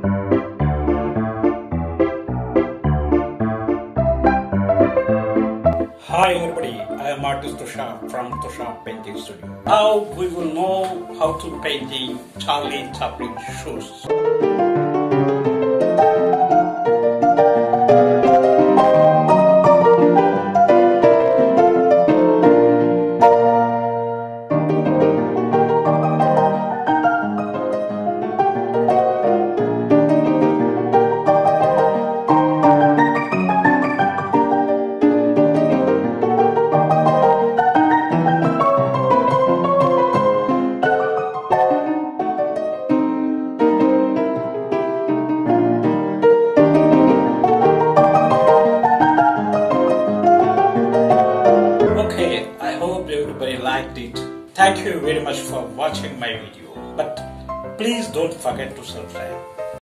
Hi everybody, I am artist Tushar from Tushar Painting Studio. Now we will know how to paint the Chaplin shoes. Okay, I hope everybody liked it. Thank you very much for watching my video. But please don't forget to subscribe.